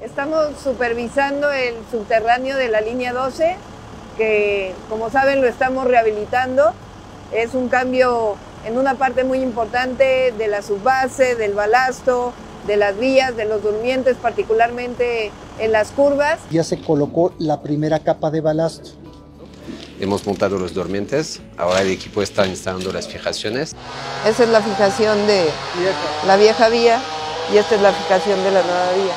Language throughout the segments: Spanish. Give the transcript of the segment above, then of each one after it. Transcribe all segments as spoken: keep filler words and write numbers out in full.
Estamos supervisando el subterráneo de la línea doce, que como saben lo estamos rehabilitando. Es un cambio en una parte muy importante de la subbase, del balasto, de las vías, de los durmientes, particularmente en las curvas. Ya se colocó la primera capa de balasto. Hemos montado los durmientes, ahora el equipo está instalando las fijaciones. Esa es la fijación de la vieja vía y esta es la fijación de la nueva vía.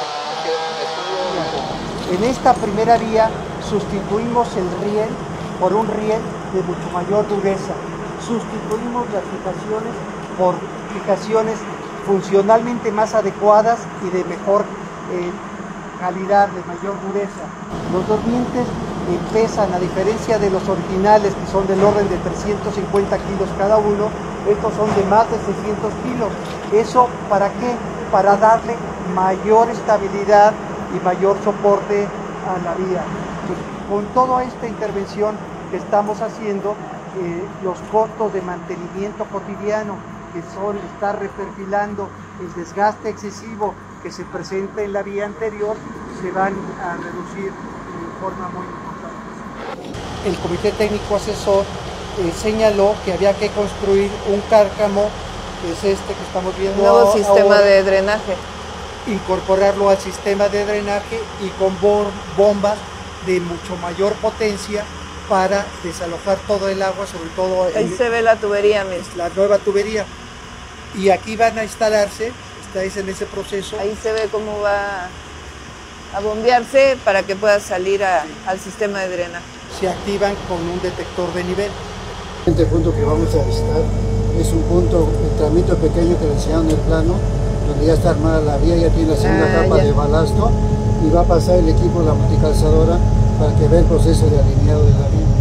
En esta primera vía sustituimos el riel por un riel de mucho mayor dureza. Sustituimos las fijaciones por fijaciones funcionalmente más adecuadas y de mejor eh, calidad, de mayor dureza. Los durmientes eh, pesan, a diferencia de los originales, que son del orden de trescientos cincuenta kilos cada uno, estos son de más de seiscientos kilos. ¿Eso para qué? Para darle mayor estabilidad y mayor soporte a la vía. Entonces, con toda esta intervención que estamos haciendo, eh, los costos de mantenimiento cotidiano, que son estar reperfilando el desgaste excesivo que se presenta en la vía anterior, se van a reducir de forma muy importante. El Comité Técnico Asesor eh, señaló que había que construir un cárcamo, que es este que estamos viendo Un nuevo ahora, sistema de drenaje. Incorporarlo al sistema de drenaje y con bombas de mucho mayor potencia para desalojar todo el agua, sobre todo Ahí el, se ve la tubería, es la nueva tubería. Y aquí van a instalarse, estáis en ese proceso. Ahí se ve cómo va a bombearse para que pueda salir a, al sistema de drenaje. Se activan con un detector de nivel. El siguiente punto que vamos a visitar es un punto, el tramito pequeño que le enseñaron en el plano, donde ya está armada la vía, ya tiene la segunda ah, capa ya. de balasto y va a pasar el equipo, la multicalzadora, para que vea el proceso de alineado de la vía.